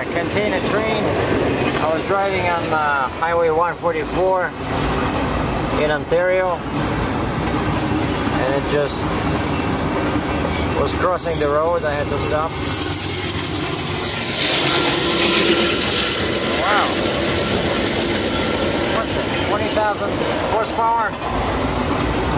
container train. I was driving on Highway 144 in Ontario, and it just was crossing the road. I had to stop. Wow. What's that? 20,000 horsepower.